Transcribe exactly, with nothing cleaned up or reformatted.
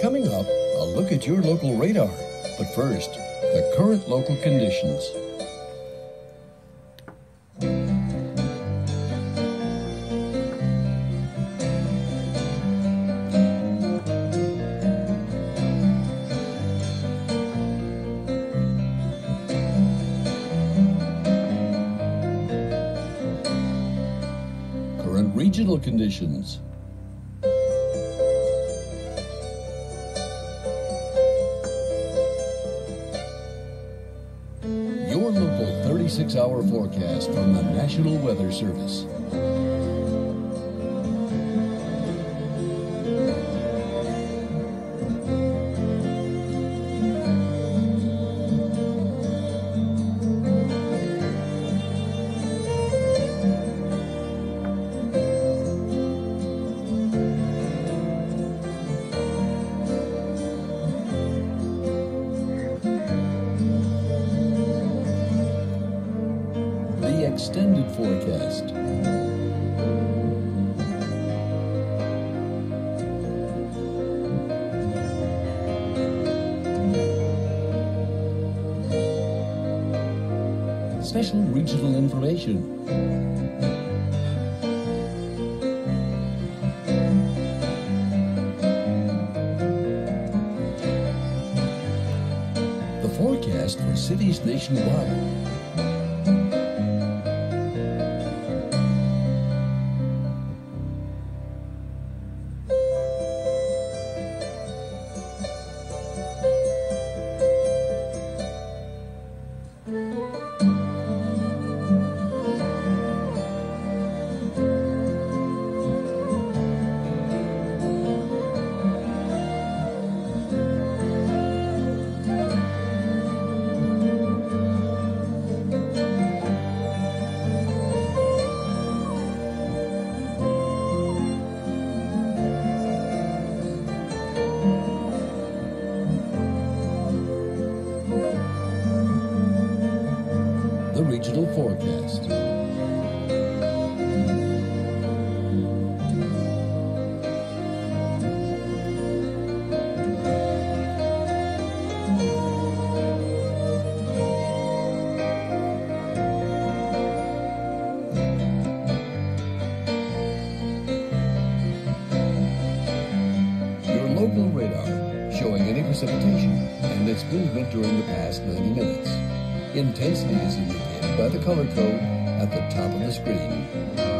Coming up, a look at your local radar. But first, the current local conditions. Current regional conditions. Your local thirty-six hour forecast from the National Weather Service. The extended forecast. Special regional information. The forecast for cities nationwide. The regional forecast. Your local radar showing any precipitation and its movement during the past ninety minutes. Intensity is indicated by the color code at the top of the screen.